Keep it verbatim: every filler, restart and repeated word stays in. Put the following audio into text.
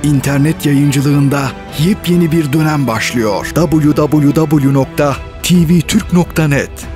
İnternet yayıncılığında yepyeni bir dönem başlıyor. double-u double-u double-u nokta t v türk nokta net